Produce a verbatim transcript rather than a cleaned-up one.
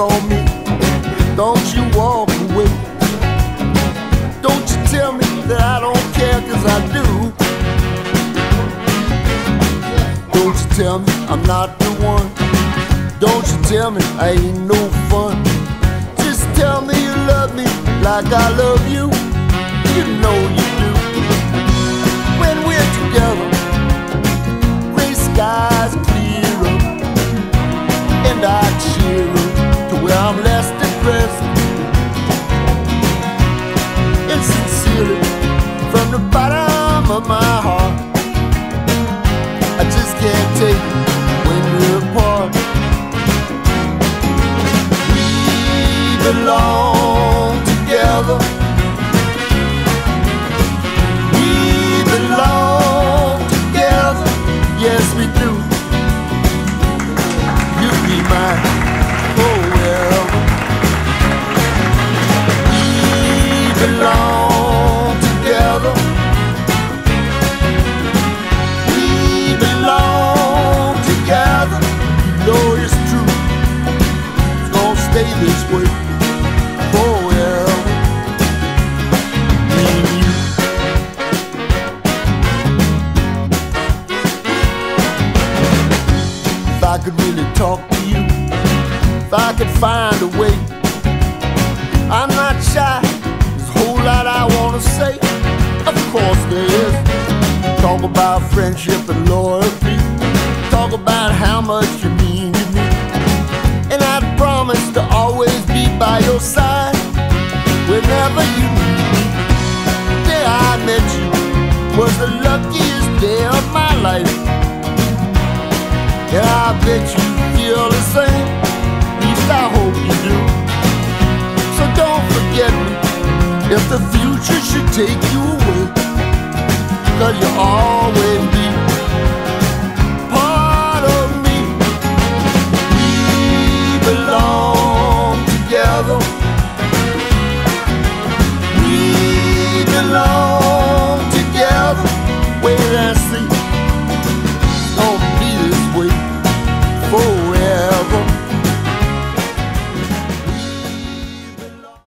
on me, don't you walk away. Don't you tell me that I don't care, 'cause I do. Don't you tell me I'm not the one. Don't you tell me I ain't no fun. Just tell me you love me like I love you. You know you do. When we're together, gray skies clear up, and I cheer up to where I'm less depressed. And sincerely, from the bottom of my heart, I just can't take it when we're apart. We belong together. We belong together. Yes, we do. You be mine forever. We belong together. We belong together. You know it's true. It's gonna stay this way forever. Me and you. If I could really talk to you, if I could find a way, I'm not shy. There's a whole lot I wanna say. Of course there is. Talk about friendship and loyalty. Talk about how much you mean to me. And I'd promise to always be by your side whenever you need me. The day I met you was the luckiest day of my life. And I bet you feel the same. At least I hope you do. So don't forget me if the future should take you away, 'cause you'll always be